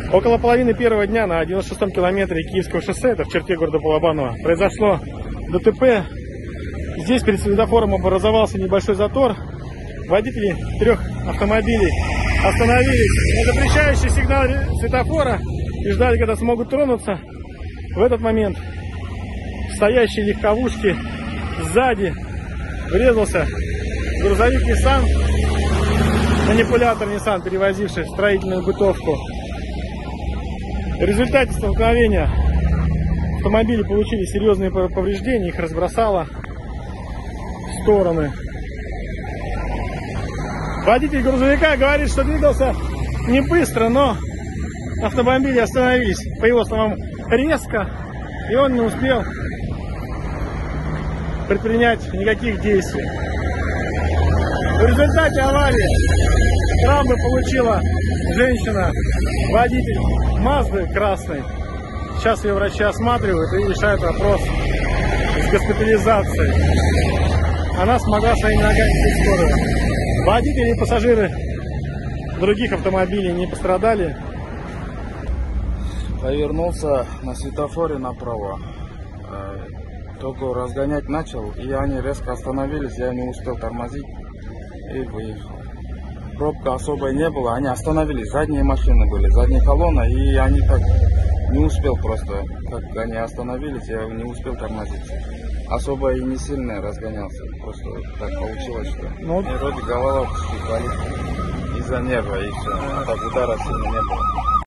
Около половины первого дня на 96-м километре Киевского шоссе, это в черте города Балабанова, произошло ДТП. Здесь перед светофором образовался небольшой затор. Водители 3 автомобилей остановились на запрещающий сигнал светофора и ждали, когда смогут тронуться. В этот момент в стоящие легковушки сзади врезался грузовик Nissan, манипулятор Nissan, перевозивший строительную бытовку. В результате столкновения автомобили получили серьезные повреждения, их разбросало в стороны. Водитель грузовика говорит, что двигался не быстро, но автомобили остановились, по его словам, резко, и он не успел предпринять никаких действий. В результате аварии травмы получила женщина, водитель Мазды красной. Сейчас ее врачи осматривают и решают вопрос с госпитализацией. Она смогла своими ногами сесть в скорую. Водители и пассажиры других автомобилей не пострадали. Повернулся на светофоре направо. Только разгонять начал, и они резко остановились, я не успел тормозить и выехал. Пробка особой не было, они остановились, задние машины были, задняя колонна, и они так не успел просто, как они остановились, я не успел тормозить. Особо и не сильно разгонялся, просто так получилось, что вроде голова болит из-за нерва и все, а так удара сильно не было.